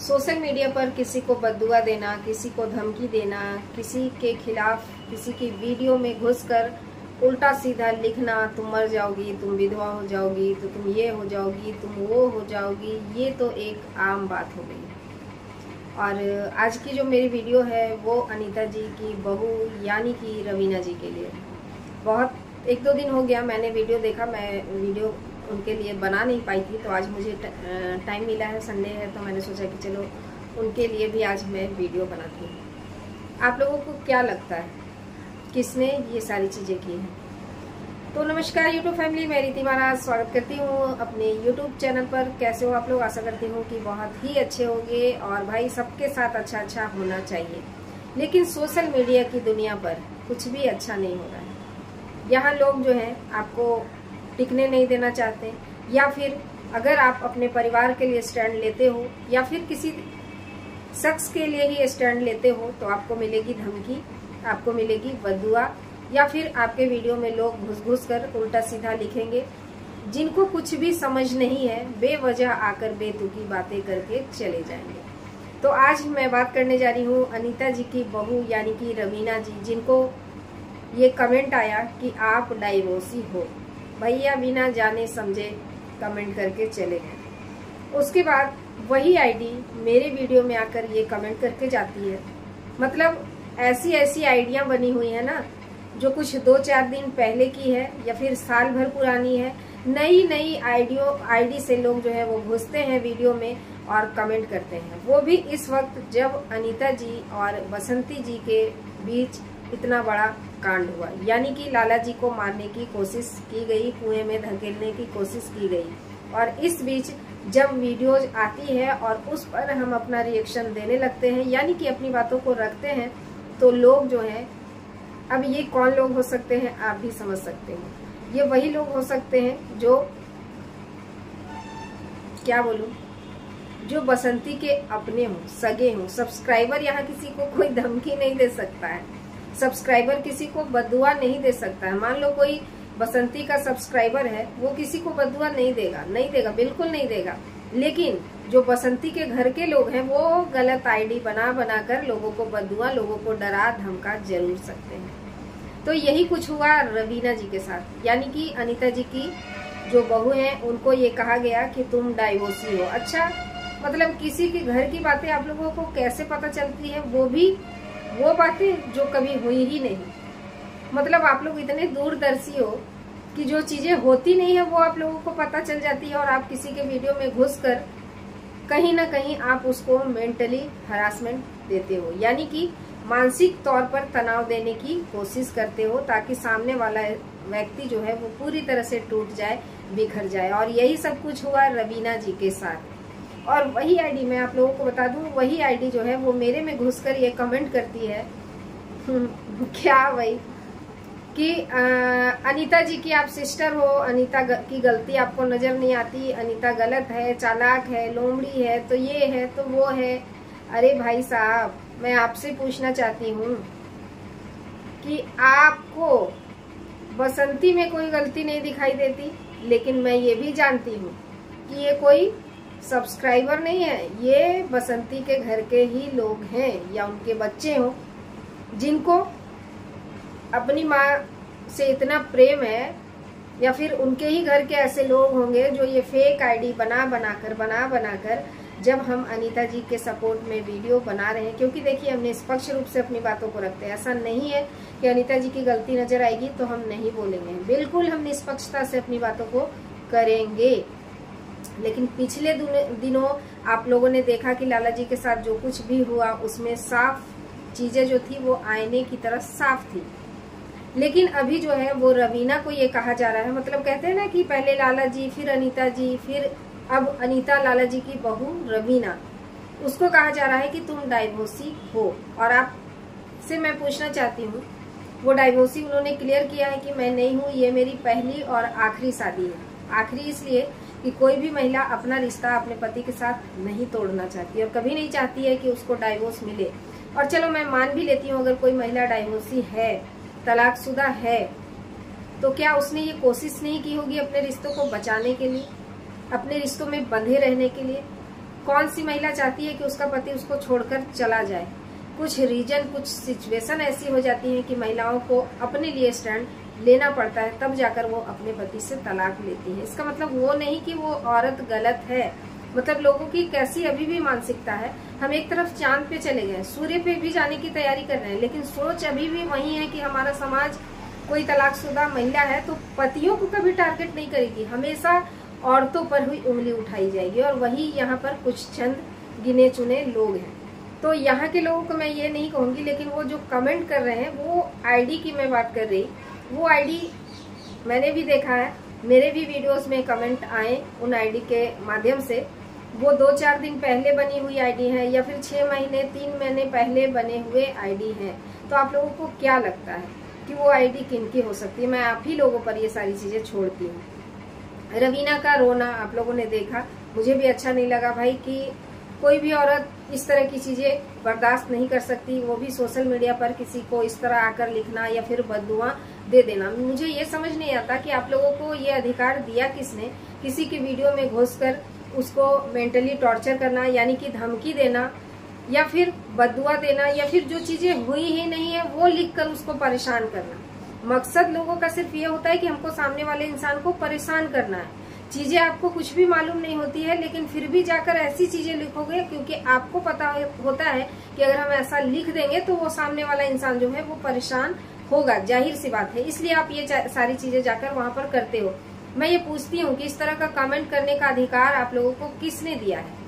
Social media पर किसी को बद्दुआ देना, किसी को धमकी देना, किसी के खिलाफ किसी की वीडियो में घुसकर उल्टा सीधा लिखना, तुम मर जाओगी, तुम विधवा हो जाओगी, तो तुम ये हो जाओगी, तुम वो हो जाओगी, ये तो एक आम बात हो गई। और आज की जो मेरी वीडियो है वो अनीता जी की बहू यानी कि रवीना जी के लिए। बहुत 1-2 दिन हो गया मैंने वीडियो देखा, मैं वीडियो उनके लिए बना नहीं पाई थी, तो आज मुझे टाइम मिला है, संडे है, तो मैंने सोचा कि चलो उनके लिए भी आज मैं वीडियो बनाती हूँ। आप लोगों को क्या लगता है किसने ये सारी चीज़ें की हैं? तो नमस्कार यूट्यूब फैमिली, मैं रीति महाराज स्वागत करती हूँ अपने यूट्यूब चैनल पर। कैसे हो आप लोग? आशा करती हूँ कि बहुत ही अच्छे होंगे। और भाई सबके साथ अच्छा अच्छा होना चाहिए, लेकिन सोशल मीडिया की दुनिया पर कुछ भी अच्छा नहीं हो रहा है। यहाँ लोग जो हैं आपको टिकने नहीं देना चाहते, या फिर अगर आप अपने परिवार के लिए स्टैंड लेते हो या फिर किसी शख्स के लिए ही स्टैंड लेते हो तो आपको मिलेगी धमकी, आपको मिलेगी बद्दुआ, या फिर आपके वीडियो में लोग घुस घुस कर उल्टा सीधा लिखेंगे। जिनको कुछ भी समझ नहीं है बेवजह आकर बेतुकी बातें करके चले जाएंगे। तो आज मैं बात करने जा रही हूँ अनीता जी की बहू यानी कि रवीना जी, जिनको ये कमेंट आया कि आप डाइवोर्सी हो। भैया बिना जाने समझे कमेंट करके चले गए। उसके बाद वही आईडी मेरे वीडियो में आकर ये कमेंट करके जाती है। मतलब ऐसी ऐसी आइडिया बनी हुई है ना, जो कुछ 2-4 दिन पहले की है या फिर साल भर पुरानी है। नई नई आईडी से लोग जो है वो घुसते हैं वीडियो में और कमेंट करते हैं। वो भी इस वक्त जब अनीता जी और बसंती जी के बीच इतना बड़ा कांड हुआ, यानी कि लाला जी को मारने की कोशिश की गई, कुएं में धकेलने की कोशिश की गई। और इस बीच जब वीडियोज आती है और उस पर हम अपना रिएक्शन देने लगते हैं, यानी कि अपनी बातों को रखते हैं, तो लोग जो हैं, अब ये कौन लोग हो सकते हैं आप भी समझ सकते हैं। ये वही लोग हो सकते हैं जो, क्या बोलूं, जो बसंती के अपने हों, सगे हों। सब्सक्राइबर यहाँ किसी को कोई धमकी नहीं दे सकता है, सब्सक्राइबर किसी को बद्दुआ नहीं दे सकता है। मान लो कोई बसंती का सब्सक्राइबर है, वो किसी को बद्दुआ नहीं देगा, बिल्कुल नहीं देगा। लेकिन जो बसंती के घर के लोग हैं वो गलत आईडी बना कर लोगों को बद्दुआ, लोगों को डरा धमका जरूर सकते हैं। तो यही कुछ हुआ रवीना जी के साथ, यानी कि अनीता जी की जो बहू है उनको ये कहा गया कि तुम डाइवोर्सी हो। अच्छा, मतलब किसी के घर की बातें आप लोगों को कैसे पता चलती है? वो भी वो बातें जो कभी हुई ही नहीं। मतलब आप लोग इतने दूरदर्शी हो कि जो चीजें होती नहीं है वो आप लोगों को पता चल जाती है, और आप किसी के वीडियो में घुसकर कहीं ना कहीं आप उसको मेंटली हरासमेंट देते हो, यानी कि मानसिक तौर पर तनाव देने की कोशिश करते हो, ताकि सामने वाला व्यक्ति जो है वो पूरी तरह से टूट जाए, बिखर जाए। और यही सब कुछ हुआ रवीना जी के साथ। और वही आईडी, मैं आप लोगों को बता दूं, वही आईडी जो है वो मेरे में घुसकर ये कमेंट करती है क्या भाई, कि अनीता जी की आप सिस्टर हो, अनीता की गलती आपको नजर नहीं आती, अनीता गलत है, चालाक है, लोमड़ी है, तो ये है तो वो है। अरे भाई साहब, मैं आपसे पूछना चाहती हूँ कि आपको बसंती में कोई गलती नहीं दिखाई देती, लेकिन मैं ये भी जानती हूँ कि ये कोई सब्सक्राइबर नहीं है, ये बसंती के घर के ही लोग हैं या उनके बच्चे हो, जिनको अपनी माँ से इतना प्रेम है, या फिर उनके ही घर के ऐसे लोग होंगे जो ये फेक आईडी बना कर जब हम अनीता जी के सपोर्ट में वीडियो बना रहे हैं। क्योंकि देखिए, हम निष्पक्ष रूप से अपनी बातों को रखते हैं। ऐसा नहीं है कि अनीता जी की गलती नजर आएगी तो हम नहीं बोलेंगे, बिल्कुल हम निष्पक्षता से अपनी बातों को करेंगे। लेकिन पिछले दिनों आप लोगों ने देखा कि लाला जी के साथ जो कुछ भी हुआ उसमें साफ चीजें जो थी वो आईने की तरह साफ थी। लेकिन अभी जो है वो रवीना को ये कहा जा रहा है, मतलब कहते हैं ना कि पहले लाला जी, फिर अनीता जी, फिर अब अनीता लाला जी की बहू रवीना, उसको कहा जा रहा है कि तुम डाइवोर्सी हो। और आपसे मैं पूछना चाहती हूँ, वो डाइवोर्सी उन्होंने क्लियर किया है कि मैं नहीं हूँ, ये मेरी पहली और आखिरी शादी है। आखिरी इसलिए कि कोई भी महिला अपना रिश्ता अपने पति के साथ नहीं तोड़ना चाहती और कभी नहीं चाहती है कि उसको डाइवोर्स मिले। और चलो मैं मान भी लेती हूँ, अगर कोई महिला डाइवोर्सी है, तलाकशुदा है, तो क्या उसने ये कोशिश नहीं की होगी अपने रिश्तों को बचाने के लिए, अपने रिश्तों में बंधे रहने के लिए? कौन सी महिला चाहती है कि उसका पति उसको छोड़कर चला जाए? कुछ रीजन, कुछ सिचुएशन ऐसी हो जाती है कि महिलाओं को अपने लिए स्टैंड लेना पड़ता है, तब जाकर वो अपने पति से तलाक लेती है। इसका मतलब वो नहीं कि वो औरत गलत है, मतलब लोगों की कैसी अभी भी मानसिकता है। हम एक तरफ चांद पे चले गए, सूर्य पे भी जाने की तैयारी कर रहे हैं, लेकिन सोच अभी भी वही है कि हमारा समाज, कोई तलाकशुदा महिला है तो पतियों को कभी टारगेट नहीं करेगी, हमेशा औरतों पर हुई उंगली उठाई जाएगी। और वही यहाँ पर कुछ चंद गिने चुने लोग हैं। तो यहाँ के लोगों को मैं ये नहीं कहूंगी, लेकिन वो जो कमेंट कर रहे हैं वो आईडी की मैं बात कर रही, वो आईडी मैंने भी देखा है, मेरे भी वीडियोस में कमेंट आए उन आईडी के माध्यम से। वो 2-4 दिन पहले बनी हुई आईडी है या फिर 6 महीने 3 महीने पहले बने हुए आईडी हैं। तो आप लोगों को क्या लगता है कि वो आईडी किनकी हो सकती है? मैं आप ही लोगों पर ये सारी चीजें छोड़ती हूँ। रवीना का रोना आप लोगों ने देखा, मुझे भी अच्छा नहीं लगा भाई कि कोई भी औरत इस तरह की चीजें बर्दाश्त नहीं कर सकती, वो भी सोशल मीडिया पर किसी को इस तरह आकर लिखना या फिर बददुआ दे देना। मुझे ये समझ नहीं आता कि आप लोगों को ये अधिकार दिया किसने, किसी की वीडियो में घुसकर उसको मेंटली टॉर्चर करना, यानी कि धमकी देना या फिर बददुआ देना, या फिर जो चीजें हुई ही नहीं है वो लिखकर उसको परेशान करना। मकसद लोगों का सिर्फ ये होता है कि हमको सामने वाले इंसान को परेशान करना है। चीजें आपको कुछ भी मालूम नहीं होती है, लेकिन फिर भी जाकर ऐसी चीजें लिखोगे क्योंकि आपको पता होता है कि अगर हम ऐसा लिख देंगे तो वो सामने वाला इंसान जो है वो परेशान होगा, जाहिर सी बात है। इसलिए आप ये सारी चीजें जाकर वहां पर करते हो। मैं ये पूछती हूँ कि इस तरह का कमेंट करने का अधिकार आप लोगों को किसने दिया है?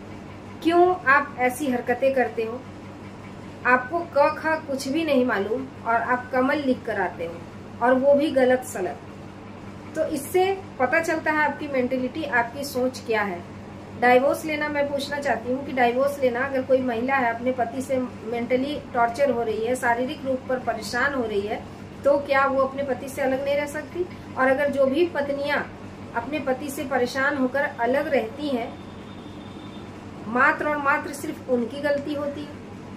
क्यों आप ऐसी हरकतें करते हो? आपको क ख कुछ भी नहीं मालूम और आप कमल लिख कर आते हो, और वो भी गलत सलत। तो इससे पता चलता है आपकी मेंटेलिटी, आपकी सोच क्या है। डाइवोर्स लेना, मैं पूछना चाहती हूँ कि डाइवोर्स लेना, अगर कोई महिला है अपने पति से मेंटली टॉर्चर हो रही है, शारीरिक रूप पर परेशान हो रही है, तो क्या वो अपने पति से अलग नहीं रह सकती? और अगर जो भी पत्नियां अपने पति से परेशान होकर अलग रहती हैं, मात्र और मात्र सिर्फ उनकी गलती होती है?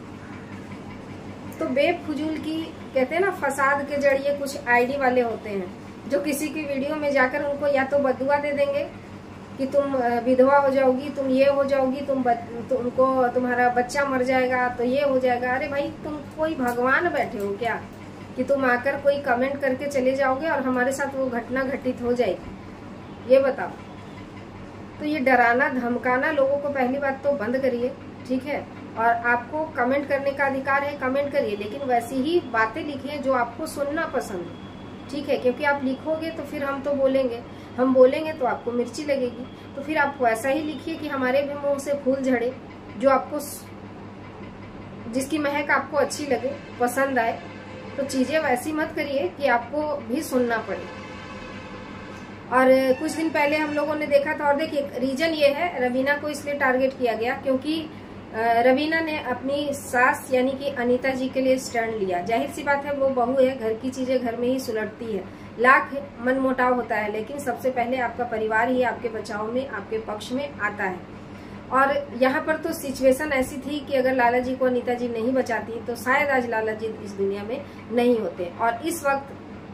तो बेफजूल की, कहते हैं ना, फसाद के जरिए कुछ आईडी वाले होते हैं जो किसी की वीडियो में जाकर उनको या तो बददुआ दे देंगे कि तुम विधवा हो जाओगी, तुम ये हो जाओगी, तुमको तुम्हारा बच्चा मर जाएगा, तो ये हो जाएगा। अरे भाई, तुम कोई भगवान बैठे हो क्या कि तुम आकर कोई कमेंट करके चले जाओगे और हमारे साथ वो घटना घटित हो जाएगी? ये बताओ। तो ये डराना धमकाना लोगों को पहली बात तो बंद करिए, ठीक है? और आपको कमेंट करने का अधिकार है, कमेंट करिए, लेकिन वैसी ही बातें लिखिए जो आपको सुनना पसंद है, ठीक है? क्योंकि आप लिखोगे तो फिर हम तो बोलेंगे, हम बोलेंगे तो आपको मिर्ची लगेगी। तो फिर आप वैसा ही लिखिए कि हमारे भी मुंह से फूल झड़े, जो आपको, जिसकी महक आपको अच्छी लगे, पसंद आए। तो चीजें वैसी मत करिए कि आपको भी सुनना पड़े। और कुछ दिन पहले हम लोगों ने देखा था, और देखिए रीजन ये है, रवीना को इसलिए टारगेट किया गया क्योंकि रवीना ने अपनी सास यानी कि अनीता जी के लिए स्टैंड लिया। जाहिर सी बात है, वो बहू है, घर की चीजें घर में ही सुलटती है, लाख मनमुटाव होता है, लेकिन सबसे पहले आपका परिवार ही आपके बचाव में, आपके पक्ष में आता है। और यहाँ पर तो सिचुएशन ऐसी थी कि अगर लाला जी को अनीता जी नहीं बचाती तो शायद आज लाला जी इस दुनिया में नहीं होते। और इस वक्त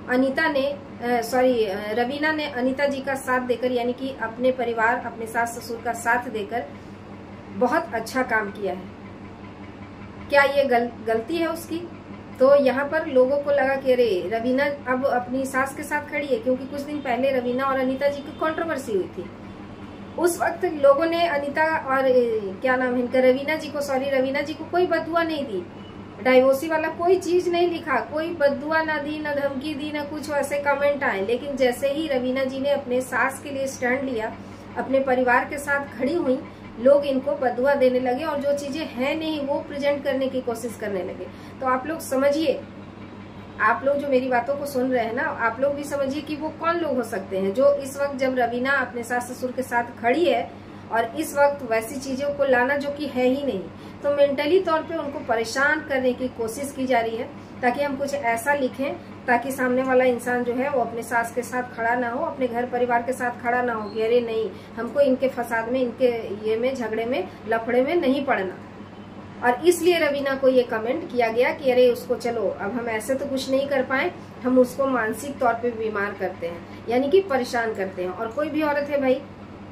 रवीना ने अनीता जी का साथ देकर, यानी कि अपने परिवार, अपने सास ससुर का साथ देकर बहुत अच्छा काम किया है। क्या ये गलती है उसकी? तो यहाँ पर लोगों को लगा कि अरे रवीना अब अपनी सास के साथ खड़ी है, क्योंकि कुछ दिन पहले रवीना और अनीता जी की कंट्रोवर्सी हुई थी। उस वक्त लोगों ने अनीता और क्या नाम है इनका, रवीना जी को कोई बददुआ नहीं दी, डाइवोर्सी वाला कोई चीज नहीं लिखा, कोई बददुआ ना दी, ना धमकी दी, ना कुछ वैसे कमेंट आए। लेकिन जैसे ही रवीना जी ने अपने सास के लिए स्टैंड लिया, अपने परिवार के साथ खड़ी हुई, लोग इनको बददुआ देने लगे और जो चीजें हैं नहीं वो प्रेजेंट करने की कोशिश करने लगे। तो आप लोग समझिए, आप लोग जो मेरी बातों को सुन रहे हैं ना, आप लोग भी समझिए कि वो कौन लोग हो सकते हैं जो इस वक्त, जब रवीना अपने सास ससुर के साथ खड़ी है और इस वक्त वैसी चीजों को लाना जो कि है ही नहीं, तो मेंटली तौर पे उनको परेशान करने की कोशिश की जा रही है ताकि हम कुछ ऐसा लिखें ताकि सामने वाला इंसान जो है वो अपने सास के साथ खड़ा ना हो, अपने घर परिवार के साथ खड़ा ना हो कि अरे नहीं, हमको इनके फसाद में, इनके ये में, झगड़े में, लफड़े में नहीं पड़ना। और इसलिए रवीना को ये कमेंट किया गया कि अरे उसको, चलो अब हम ऐसे तो कुछ नहीं कर पाए, हम उसको मानसिक तौर पे बीमार करते हैं, यानी कि परेशान करते हैं। और कोई भी औरत है भाई,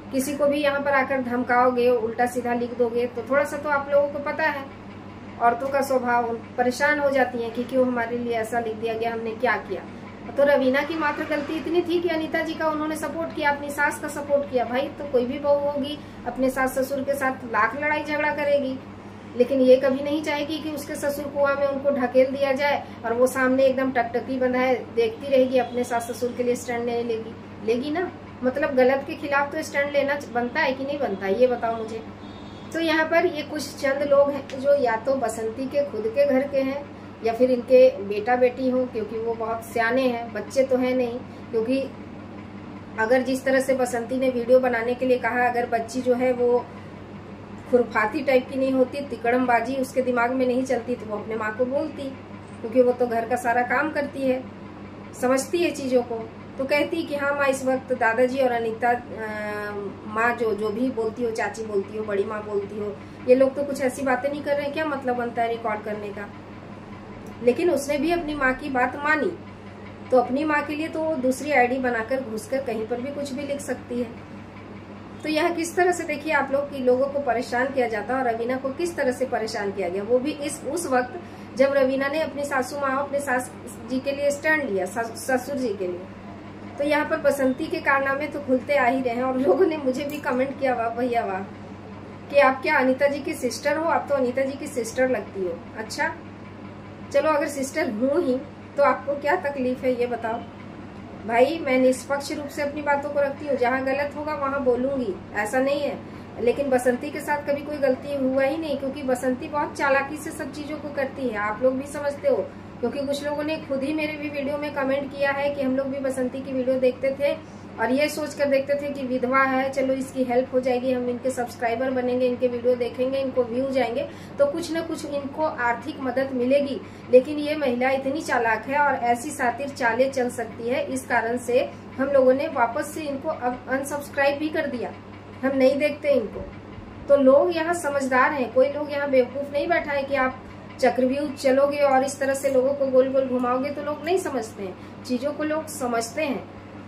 किसी को भी यहाँ पर आकर धमकाओगे, उल्टा सीधा लिख दोगे, तो थोड़ा सा तो आप लोगों को पता है औरतों का स्वभाव, परेशान हो जाती हैं कि क्यों हमारे लिए ऐसा लिख दिया गया, हमने क्या किया। तो रवीना की मात्र गलती इतनी थी कि अनीता जी का उन्होंने सपोर्ट किया, अपनी सास का सपोर्ट किया। भाई तो कोई भी बहू होगी अपने सास ससुर के साथ लाख लड़ाई झगड़ा करेगी, लेकिन ये कभी नहीं चाहेगी कि उसके ससुर कुआं में उनको ढकेल दिया जाए और वो सामने एकदम टकटकी बंधाए देखती रहेगी, अपने सास ससुर के लिए स्टैंड नहीं लेगी। लेगी ना, मतलब गलत के खिलाफ तो स्टैंड लेना बनता है कि नहीं बनता, ये बताओ मुझे। तो यहाँ पर ये कुछ चंद लोग हैं जो या तो बसंती के खुद के घर के हैं या फिर इनके बेटा बेटी हो, क्योंकि वो बहुत सियाने हैं, बच्चे तो है नहीं। क्योंकि अगर जिस तरह से बसंती ने वीडियो बनाने के लिए कहा, अगर बच्ची जो है वो खुरफाती टाइप की नहीं होती, तिकड़मबाजी उसके दिमाग में नहीं चलती, तो वो अपने माँ को बोलती, क्योंकि वो तो घर का सारा काम करती है, समझती है चीजों को। तो कहती कि हाँ माँ, इस वक्त दादाजी और अनीता माँ जो भी बोलती हो, चाची बोलती हो, बड़ी माँ बोलती हो, ये लोग तो कुछ ऐसी बातें नहीं कर रहे हैं, क्या मतलब बनता है रिकॉर्ड करने का। लेकिन उसने भी अपनी माँ की बात मानी, तो अपनी माँ के लिए तो दूसरी आईडी बनाकर घुसकर कहीं पर भी कुछ भी लिख सकती है। तो यह किस तरह से देखिए आप लोग कि लोगों को परेशान किया जाता है, और रवीना को किस तरह से परेशान किया गया, वो भी उस वक्त जब रवीना ने अपनी सासू माँ, अपने सास जी के लिए स्टैंड लिया, ससुर जी के लिए। तो यहाँ पर बसंती के कारनामे तो खुलते आ ही रहे हैं, और लोगों ने मुझे भी कमेंट किया, वाह भैया वाह, कि आप क्या अनीता जी की सिस्टर हो, आप तो अनीता जी की सिस्टर लगती हो। अच्छा चलो, अगर सिस्टर हूँ ही तो आपको क्या तकलीफ है ये बताओ। भाई मैं निष्पक्ष रूप से अपनी बातों को रखती हूँ, जहाँ गलत होगा वहाँ बोलूंगी, ऐसा नहीं है। लेकिन बसंती के साथ कभी कोई गलती हुआ ही नहीं, क्योंकि बसंती बहुत चालाकी से सब चीजों को करती है, आप लोग भी समझते हो। क्योंकि कुछ लोगों ने खुद ही मेरे भी वीडियो में कमेंट किया है कि हम लोग भी बसंती की वीडियो देखते थे और ये सोच कर देखते थे कि विधवा है, चलो इसकी हेल्प हो जाएगी, हम इनके सब्सक्राइबर बनेंगे, इनके वीडियो देखेंगे, इनको व्यू जाएंगे तो कुछ न कुछ इनको आर्थिक मदद मिलेगी। लेकिन ये महिला इतनी चालाक है और ऐसी सातिर चालें चल सकती है, इस कारण से हम लोगों ने वापस से इनको अब अनसब्सक्राइब भी कर दिया, हम नहीं देखते इनको। तो लोग यहाँ समझदार हैं, कोई लोग यहाँ बेवकूफ नहीं बैठा है कि आप चक्रव्यूह चलोगे और इस तरह से लोगों को गोल गोल घुमाओगे तो लोग नहीं समझते हैं, चीजों को लोग समझते हैं।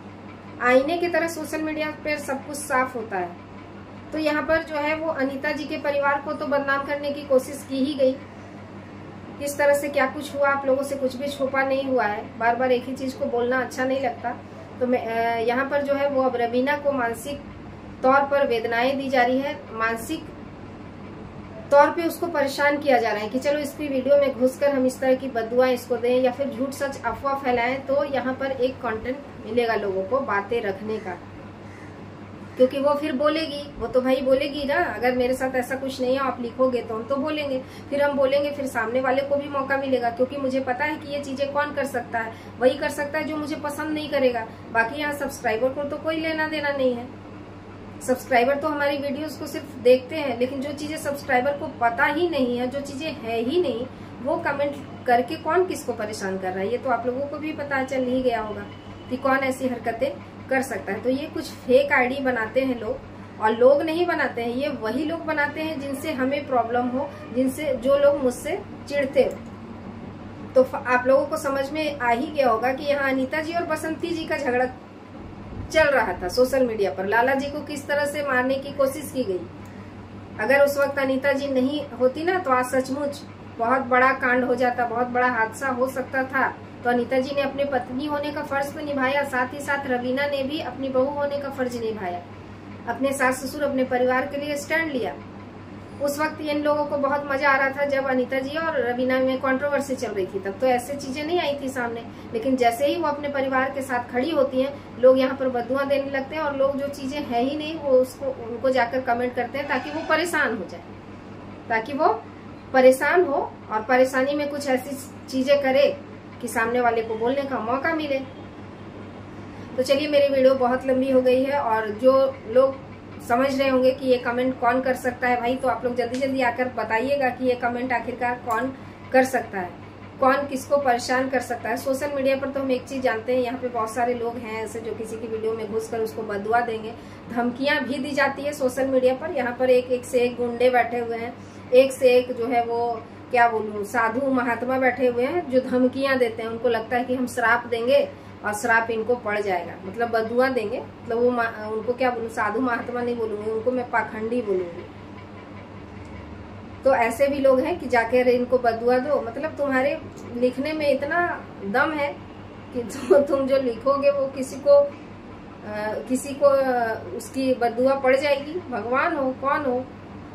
आईने की तरह सोशल मीडिया पर सब कुछ साफ होता है। तो यहाँ पर जो है वो अनीता जी के परिवार को तो बदनाम करने की कोशिश की ही गई, किस तरह से क्या कुछ हुआ, आप लोगों से कुछ भी छुपा नहीं हुआ है, बार बार एक ही चीज को बोलना अच्छा नहीं लगता। तो मैं यहाँ पर जो है वो अब रवीना को मानसिक तौर पर वेदनाएं दी जा रही है, मानसिक तौर पे उसको परेशान किया जा रहा है कि चलो इसकी वीडियो में घुसकर हम इस तरह की बददुआएं इसको दें या फिर झूठ सच अफवाह फैलाएं, तो यहाँ पर एक कंटेंट मिलेगा लोगों को बातें रखने का, क्योंकि वो फिर बोलेगी, वो तो भाई बोलेगी ना, अगर मेरे साथ ऐसा कुछ नहीं है आप लिखोगे तो हम तो बोलेंगे, फिर हम बोलेंगे, फिर सामने वाले को भी मौका मिलेगा, क्योंकि मुझे पता है कि ये चीजें कौन कर सकता है, वही कर सकता है जो मुझे पसंद नहीं करेगा। बाकी यहाँ सब्सक्राइबर को तो कोई लेना देना नहीं है, सब्सक्राइबर तो हमारी वीडियोस को सिर्फ देखते हैं, लेकिन जो चीजें सब्सक्राइबर को पता ही नहीं है, जो चीजें है ही नहीं, वो कमेंट करके कौन किसको परेशान कर रहा है, ये तो आप लोगों को भी पता चल ही गया होगा कि कौन ऐसी हरकतें कर सकता है। तो ये कुछ फेक आईडी बनाते हैं लोग, और लोग नहीं बनाते हैं, ये वही लोग बनाते हैं जिनसे हमें प्रॉब्लम हो, जिनसे जो लोग मुझसे चिढ़ते हो। तो आप लोगों को समझ में आ ही गया होगा कि यहाँ अनीता जी और बसंती जी का झगड़ा चल रहा था सोशल मीडिया पर, लाला जी को किस तरह से मारने की कोशिश की गई। अगर उस वक्त अनीता जी नहीं होती ना, तो आज सचमुच बहुत बड़ा कांड हो जाता, बहुत बड़ा हादसा हो सकता था। तो अनीता जी ने अपने पत्नी होने का फर्ज तो निभाया, साथ ही साथ रवीना ने भी अपनी बहू होने का फर्ज निभाया, अपने सास ससुर अपने परिवार के लिए स्टैंड लिया। उस वक्त इन लोगों को बहुत मजा आ रहा था जब अनीता जी और रवीना में कंट्रोवर्सी चल रही थी, तब तो ऐसे चीजें नहीं आई थी सामने। लेकिन जैसे ही वो अपने परिवार के साथ खड़ी होती हैं, लोग यहाँ पर बददुआ देने लगते हैं, और लोग जो चीजें है ही नहीं वो उनको जाकर कमेंट करते हैं ताकि वो परेशान हो जाए, ताकि वो परेशान हो और परेशानी में कुछ ऐसी चीजें करे कि सामने वाले को बोलने का मौका मिले। तो चलिए, मेरी वीडियो बहुत लंबी हो गई है, और जो लोग समझ रहे होंगे कि ये कमेंट कौन कर सकता है भाई, तो आप लोग जल्दी जल्दी आकर बताइएगा कि ये कमेंट आखिरकार कौन कर सकता है, कौन किसको परेशान कर सकता है। सोशल मीडिया पर तो हम एक चीज जानते हैं, यहाँ पे बहुत सारे लोग हैं ऐसे जो किसी की वीडियो में घुसकर उसको बददुआ देंगे, धमकियां भी दी जाती है सोशल मीडिया पर। यहाँ पर एक से एक गुंडे बैठे हुए हैं, एक से एक जो है वो क्या बोलूं, साधु महात्मा बैठे हुए हैं जो धमकियां देते हैं। उनको लगता है कि हम श्राप देंगे और श्राप इनको पड़ जाएगा, मतलब बदुआ देंगे। मतलब वो उनको क्या बोलूं, साधु महात्मा नहीं बोलूंगी, उनको मैं पाखंडी बोलूंगी। तो ऐसे भी लोग हैं कि जाकर इनको बदुआ दो, मतलब तुम्हारे लिखने में इतना दम है कि तुम जो लिखोगे वो किसी को उसकी बदुआ पड़ जाएगी, भगवान हो कौन हो।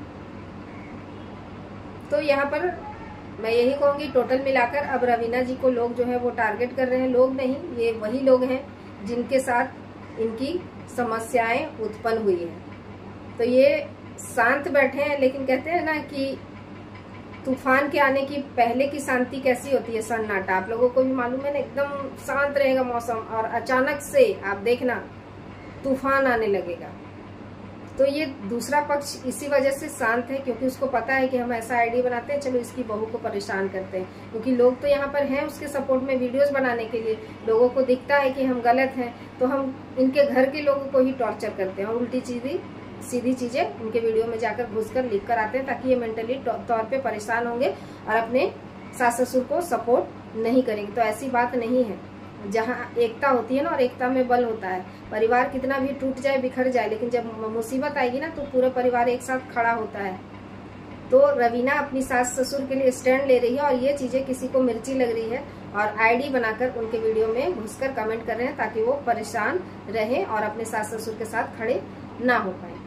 तो यहाँ पर मैं यही कहूंगी, टोटल मिलाकर अब रवीना जी को लोग जो है वो टारगेट कर रहे हैं। लोग नहीं, ये वही लोग हैं जिनके साथ इनकी समस्याएं उत्पन्न हुई है। तो ये शांत बैठे हैं, लेकिन कहते हैं ना कि तूफान के आने की पहले की शांति कैसी होती है, सन्नाटा। आप लोगों को भी मालूम है ना, एकदम शांत रहेगा मौसम और अचानक से आप देखना तूफान आने लगेगा। तो ये दूसरा पक्ष इसी वजह से शांत है, क्योंकि उसको पता है कि हम ऐसा आईडी बनाते हैं, चलो इसकी बहू को परेशान करते हैं। क्योंकि लोग तो यहाँ पर हैं उसके सपोर्ट में वीडियोस बनाने के लिए। लोगों को दिखता है कि हम गलत हैं, तो हम इनके घर के लोगों को ही टॉर्चर करते हैं और उल्टी सीधी चीजें उनके वीडियो में जाकर घुसकर लिख कर आते हैं, ताकि ये मेंटली तौर पे परेशान होंगे और अपने सास ससुर को सपोर्ट नहीं करेंगे। तो ऐसी बात नहीं है। जहाँ एकता होती है ना, और एकता में बल होता है। परिवार कितना भी टूट जाए, बिखर जाए, लेकिन जब मुसीबत आएगी ना तो पूरा परिवार एक साथ खड़ा होता है। तो रवीना अपनी सास ससुर के लिए स्टैंड ले रही है और ये चीजें किसी को मिर्ची लग रही है और आईडी बनाकर उनके वीडियो में घुसकर कमेंट कर रहे हैं, ताकि वो परेशान रहे और अपने सास ससुर के साथ खड़े ना हो पाए।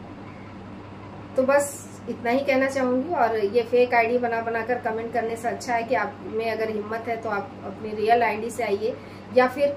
तो बस इतना ही कहना चाहूंगी। और ये फेक आईडी बनाकर कमेंट करने से अच्छा है कि आप में अगर हिम्मत है तो आप अपनी रियल आईडी से आइए, या फिर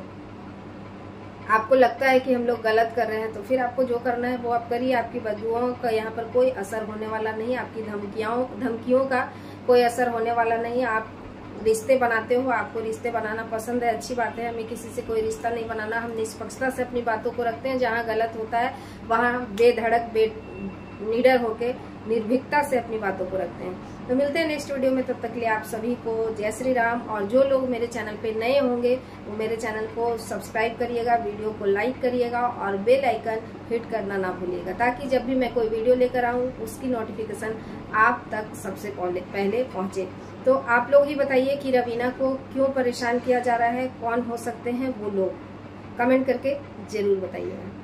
आपको लगता है कि हम लोग गलत कर रहे हैं तो फिर आपको जो करना है वो आप करिए। आपकी बददुआओं का यहाँ पर कोई असर होने वाला नहीं, आपकी धमकियों का कोई असर होने वाला नहीं। आप रिश्ते बनाते हो, आपको रिश्ते बनाना पसंद है, अच्छी बात है। हमें किसी से कोई रिश्ता नहीं बनाना, हम निष्पक्षता से अपनी बातों को रखते हैं। जहाँ गलत होता है वहाँ बेधड़क निडर होके निर्भीकता से अपनी बातों को रखते हैं। तो मिलते हैं नेक्स्ट वीडियो में, तब तक के लिए आप सभी को जय श्री राम। और जो लोग मेरे चैनल पे नए होंगे वो मेरे चैनल को सब्सक्राइब करिएगा, वीडियो को लाइक करिएगा और बेल आइकन हिट करना ना भूलिएगा, ताकि जब भी मैं कोई वीडियो लेकर आऊँ उसकी नोटिफिकेशन आप तक सबसे पहले पहुंचे। तो आप लोग ही बताइए कि रवीना को क्यों परेशान किया जा रहा है, कौन हो सकते हैं वो लोग, कमेंट करके जरूर बताइएगा।